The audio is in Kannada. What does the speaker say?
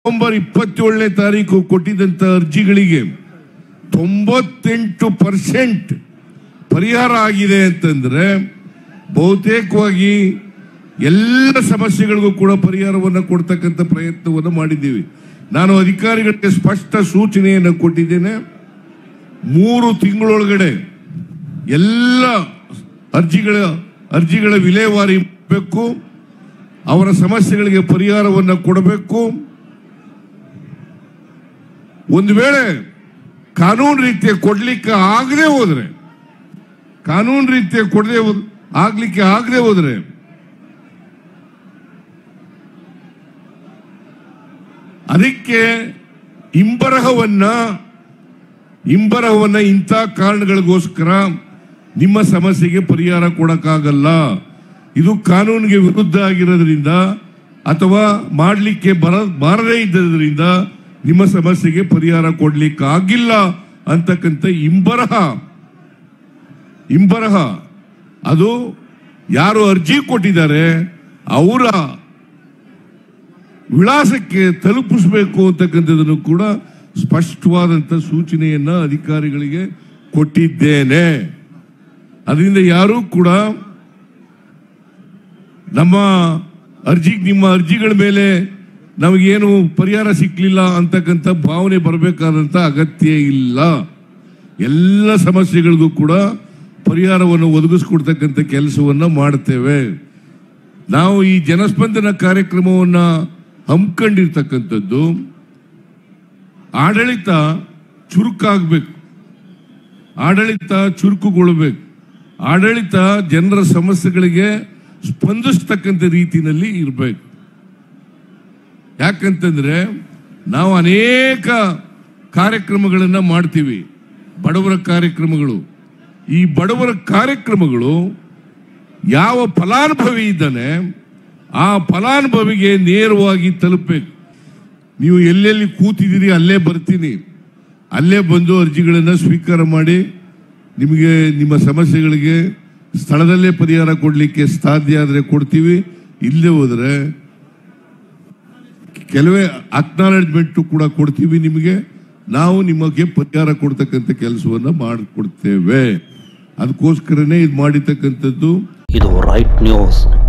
ನವೆಂಬರ್ 27ನೇ ತಾರೀಕು ಕೊಟ್ಟಿದ್ದಂತ ಅರ್ಜಿಗಳಿಗೆ 98% ಪರಿಹಾರ ಆಗಿದೆ ಅಂತಂದ್ರೆ ಬಹುತೇಕವಾಗಿ ಎಲ್ಲ ಸಮಸ್ಯೆಗಳಿಗೂ ಕೂಡ ಪರಿಹಾರವನ್ನು ಕೊಡ್ತಕ್ಕಂಥ ಪ್ರಯತ್ನವನ್ನು ಮಾಡಿದ್ದೀವಿ. ನಾನು ಅಧಿಕಾರಿಗಳಿಗೆ ಸ್ಪಷ್ಟ ಸೂಚನೆಯನ್ನು ಕೊಟ್ಟಿದ್ದೇನೆ. 3 ತಿಂಗಳೊಳಗಡೆ ಎಲ್ಲ ಅರ್ಜಿಗಳ ವಿಲೇವಾರಿ ಮಾಡಬೇಕು, ಅವರ ಸಮಸ್ಯೆಗಳಿಗೆ ಪರಿಹಾರವನ್ನು ಕೊಡಬೇಕು. ಒಂದು ವೇಳೆ ಕಾನೂನು ರೀತಿಯ ಕೊಡ್ಲಿಕ್ಕೆ ಆಗದೆ ಹೋದ್ರೆ ಆಗದೆ ಹೋದ್ರೆ ಅದಕ್ಕೆ ಹಿಂಬರಹವನ್ನ ಇಂಥ ಕಾರಣಗಳಿಗೋಸ್ಕರ ನಿಮ್ಮ ಸಮಸ್ಯೆಗೆ ಪರಿಹಾರ ಕೊಡಕ್ಕಾಗಲ್ಲ, ಇದು ಕಾನೂನಿಗೆ ವಿರುದ್ಧ ಆಗಿರೋದ್ರಿಂದ ಅಥವಾ ಮಾಡಲಿಕ್ಕೆ ಬಾರದೇ ಇದ್ದರಿಂದ ನಿಮ್ಮ ಸಮಸ್ಯೆಗೆ ಪರಿಹಾರ ಕೊಡ್ಲಿಕ್ಕೆ ಆಗಿಲ್ಲ ಅಂತಕ್ಕಂಥ ಹಿಂಬರಹ ಅದು ಯಾರು ಅರ್ಜಿ ಕೊಟ್ಟಿದ್ದಾರೆ ಅವರ ವಿಳಾಸಕ್ಕೆ ತಲುಪಿಸಬೇಕು ಅಂತಕ್ಕಂಥದ್ದನ್ನು ಕೂಡ ಸ್ಪಷ್ಟವಾದಂತ ಸೂಚನೆಯನ್ನ ಅಧಿಕಾರಿಗಳಿಗೆ ಕೊಟ್ಟಿದ್ದೇನೆ. ಅದರಿಂದ ಯಾರು ಕೂಡ ನಿಮ್ಮ ಅರ್ಜಿಗಳ ಮೇಲೆ ನಮಗೇನು ಪರಿಹಾರ ಸಿಕ್ಕಲಿಲ್ಲ ಅಂತಕ್ಕಂಥ ಭಾವನೆ ಬರಬೇಕಾದಂತ ಅಗತ್ಯ ಇಲ್ಲ. ಎಲ್ಲ ಸಮಸ್ಯೆಗಳಿಗೂ ಕೂಡ ಪರಿಹಾರವನ್ನು ಒದಗಿಸ್ಕೊಡ್ತಕ್ಕಂಥ ಕೆಲಸವನ್ನ ಮಾಡ್ತೇವೆ. ನಾವು ಈ ಜನಸ್ಪಂದನ ಕಾರ್ಯಕ್ರಮವನ್ನ ಹಮ್ಮಿಕೊಂಡಿರ್ತಕ್ಕಂಥದ್ದು ಆಡಳಿತ ಚುರುಕಾಗಬೇಕು, ಆಡಳಿತ ಚುರುಕುಗೊಳ್ಳಬೇಕು, ಆಡಳಿತ ಜನರ ಸಮಸ್ಯೆಗಳಿಗೆ ಸ್ಪಂದಿಸ್ತಕ್ಕಂಥ ರೀತಿಯಲ್ಲಿ ಇರಬೇಕು. ಯಾಕಂತಂದ್ರೆ ನಾವು ಅನೇಕ ಕಾರ್ಯಕ್ರಮಗಳನ್ನ ಮಾಡ್ತೀವಿ, ಬಡವರ ಕಾರ್ಯಕ್ರಮಗಳು. ಈ ಬಡವರ ಕಾರ್ಯಕ್ರಮಗಳು ಯಾವ ಫಲಾನುಭವಿ ಇದ್ದಾನೆ ಆ ಫಲಾನುಭವಿಗೆ ನೇರವಾಗಿ ತಲುಪಬೇಕು. ನೀವು ಎಲ್ಲೆಲ್ಲಿ ಕೂತಿದ್ದೀರಿ ಅಲ್ಲೇ ಬರ್ತೀನಿ, ಅಲ್ಲೇ ಬಂದು ಅರ್ಜಿಗಳನ್ನು ಸ್ವೀಕಾರ ಮಾಡಿ ನಿಮಗೆ ನಿಮ್ಮ ಸಮಸ್ಯೆಗಳಿಗೆ ಸ್ಥಳದಲ್ಲೇ ಪರಿಹಾರ ಕೊಡಲಿಕ್ಕೆ ಸಾಧ್ಯ ಆದರೆ ಕೊಡ್ತೀವಿ. ಇಲ್ಲೇ ಹೋದ್ರೆ ಕೆಲವೇ ಅಕ್ನಾಲೆಜ್ಮೆಂಟ್ ಕೂಡ ಕೊಡ್ತೀವಿ ನಿಮಗೆ. ನಾವು ನಿಮಗೆ ಪರಿಹಾರ ಕೊಡ್ತಕ್ಕಂಥ ಕೆಲಸವನ್ನ ಮಾಡಿಕೊಡ್ತೇವೆ. ಅದಕ್ಕೋಸ್ಕರನೇ ಇದು ಮಾಡಿರ್ತಕ್ಕಂಥದ್ದು. ಇದು ರೈಟ್ ನ್ಯೂಸ್.